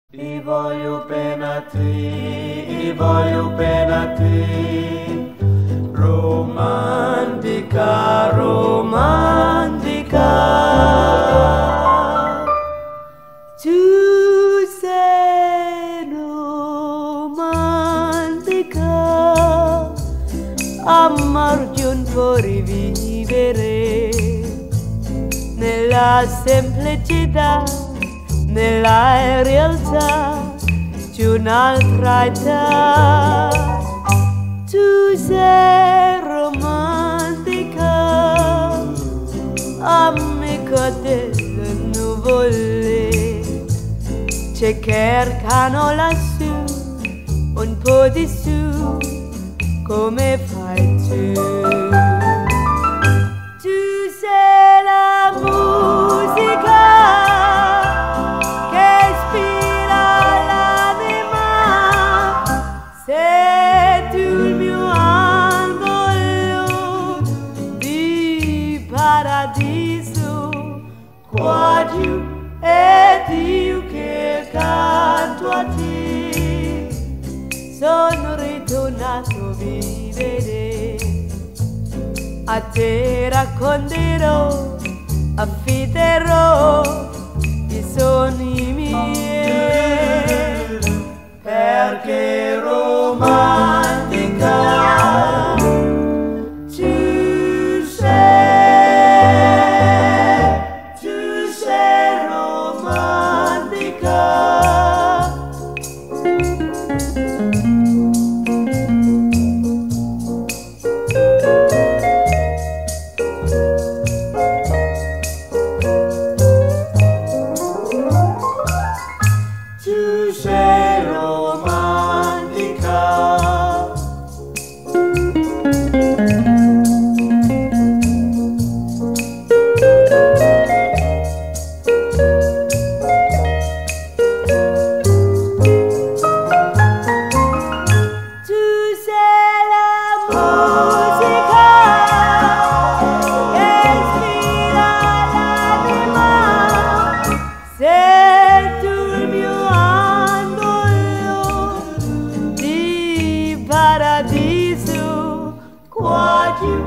I voglio bene a te, romantica, romantica. Tu sei romantica, amarti un po' rivivere nella semplicità, nella realtà di un'altra età. Tu sei romantica, amica delle nuvole, ci cercano lassù, un po' di su, come fai tu. Tu sei la musica che ispira l'anima, sei tu il mio angolo di paradiso, qua giù è Dio che canto a te, sono ritornato a vivere, a te racconterò, affiderò i sogni miei, perché romantica tu sei romantica. Tu sei romantica. Tu sei la musica che ispira l'anima, sei tu il mio paradiso, qua giù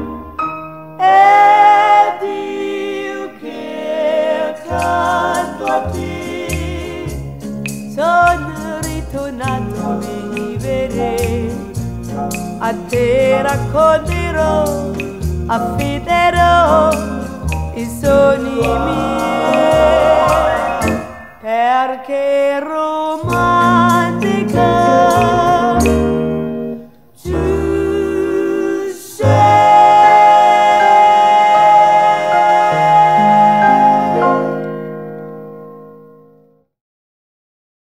è Dio che canto a te, sono ritornato a vivere, a te racconterò, affiderò i sogni miei, perché Roma